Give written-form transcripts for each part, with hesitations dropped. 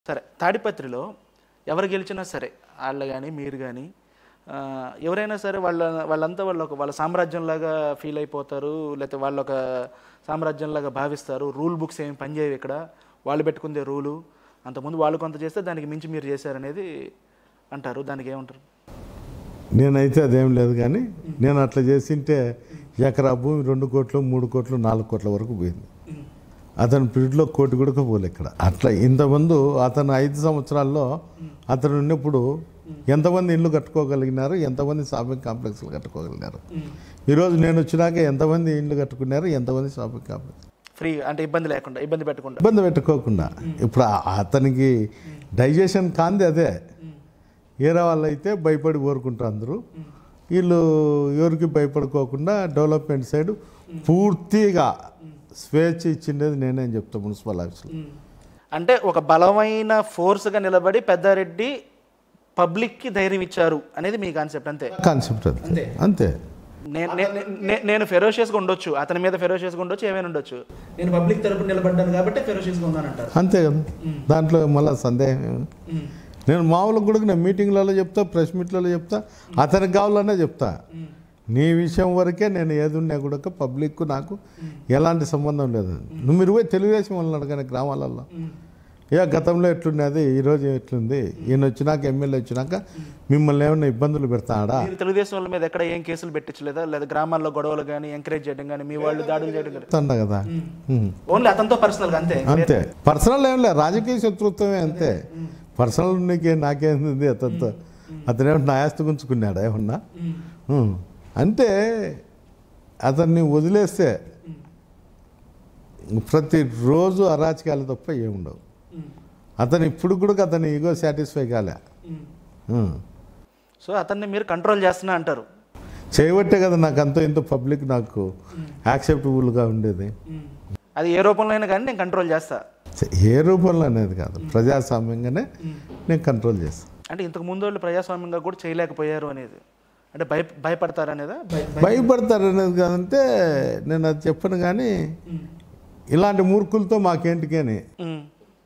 సరే. తాడిపత్రిలో ఎవరు గెలిచినా సరే, ఆళ్ళు గాని, మీరు గాని ఎవరైనా సరే వాళ్ళంతా వాళ్ళ సామ్రాజ్యంలాగా ఫీల్ అయిపోతారు. లేకపోతే వాళ్ళొక సామ్రాజ్యంలాగా భావిస్తారు. రూల్ బుక్స్ ఏమి పనిచేయవు ఇక్కడ. వాళ్ళు పెట్టుకుందే రూలు. అంతకుముందు వాళ్ళు కొంత చేస్తే దానికి మించి మీరు చేశారనేది అంటారు. దానికి ఏమంటారు? నేనైతే అదేం లేదు, కానీ నేను అట్లా చేసింటే ఎకరా భూమి 2 కోట్లు 3 కోట్లు 4 కోట్ల వరకు పోయింది. అతని పీరియడ్లో కోటి కూడా పోలే ఇక్కడ. అట్లా ఇంతకుముందు అతను 5 సంవత్సరాల్లో అతను ఉన్నప్పుడు ఎంతమంది ఇళ్ళు కట్టుకోగలిగినారు, ఎంతమంది షాపింగ్ కాంప్లెక్స్లు కట్టుకోగలిగినారు. ఈరోజు నేను వచ్చినాక ఎంతమంది ఇళ్ళు కట్టుకున్నారు, ఎంతమంది షాపింగ్ కాంప్లెక్స్ ఫ్రీ అంటే ఇబ్బంది లేకుండా, ఇబ్బంది పెట్టుకోకుండా. ఇప్పుడు అతనికి డైజెషన్ కాంది అదే. ఏరే వాళ్ళు అయితే భయపడి కోరుకుంటారు అందరూ. వీళ్ళు ఎవరికి భయపడుకోకుండా డెవలప్మెంట్ సైడ్ పూర్తిగా స్వేచ్ఛ ఇచ్చిండేది నేనే అని చెప్తాను మున్సిపల్ ఆఫీసులో. అంటే ఒక బలమైన ఫోర్స్గా నిలబడి పెద్దారెడ్డి పబ్లిక్కి ధైర్యం ఇచ్చారు అనేది మీ కాన్సెప్ట్. అంతే కాన్సెప్ట్ అంతే అంతే. నేను ఫెరోషియస్గా ఉండొచ్చు, అతని మీద ఫెరోషియస్గా ఉండొచ్చు, ఏమైనా ఉండొచ్చు. నేను పబ్లిక్ తరపున నిలబడ్డాను కాబట్టి ఫెరోషియస్గా ఉన్నానంటారు. అంతే కదా, దాంట్లో మళ్ళీ సందేహం. నేను మామూలుగా కూడా నేను మీటింగ్లలో చెప్తా, ప్రెస్ మీట్లలో చెప్తా, అతనికి కావాలనే చెప్తా. నీ విషయం వరకే నేను ఏదున్నా కూడా పబ్లిక్ నాకు ఎలాంటి సంబంధం లేదు. మీరు పోయి తెలుగుదేశం వాళ్ళని అడగని గ్రామాలలో గతంలో ఎట్లున్నది, ఈరోజు ఎట్లుంది, ఈయన వచ్చినాక ఎమ్మెల్యే వచ్చినాక మిమ్మల్ని ఏమైనా ఇబ్బందులు పెడతాడా? తెలుగుదేశం వాళ్ళ మీద ఎక్కడ ఏం కేసులు పెట్టించలేదా? లేదా గ్రామాల్లో గొడవలు కానీ ఎంకరేజ్ చేయడం కానీ, మీ వాళ్ళు దాడులు చేయడం కానీ కదా. ఓన్లీ అతనితో పర్సనల్గా అంతే అంతే. పర్సనల్ ఏం లేదు, రాజకీయ శత్రుత్వమే అంతే. పర్సనల్ నాకేంది అతనితో? అతనేమన్నా నా ఆస్తి గుంచుకున్నాడా ఏమన్నా? అంటే అతన్ని వదిలేస్తే ప్రతిరోజు అరాచకాలు తప్ప ఏముండవు. అతను ఇప్పుడు కూడా అతని ఈగో సాటిస్ఫై కాలే. సో అతన్ని మీరు కంట్రోల్ చేస్తున్నా అంటారు. చేయబట్టే కదా నాకు అంత ఇంత పబ్లిక్ నాకు యాక్సెప్టబుల్గా ఉండేది. అది ఏ రూపంలో అయినా కానీ నేను కంట్రోల్ చేస్తా. ఏ రూపంలో అనేది కాదు, ప్రజాస్వామ్యంగానే నేను కంట్రోల్ చేస్తాను. అంటే ఇంతకు ముందు వాళ్ళు ప్రజాస్వామ్యంగా కూడా చేయలేకపోయారు అనేది, అంటే భయపడతారు అనేది కాదంటే నేను అది చెప్పను. కానీ ఇలాంటి మూర్ఖులతో మాకేంటికని.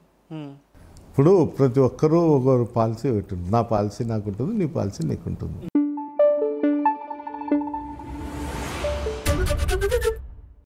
ఇప్పుడు ప్రతి ఒక్కరూ ఒకరు పాలసీ ఉంటుంది. నా పాలసీ నాకు ఉంటుంది, నీ పాలసీ నీకు ఉంటుంది.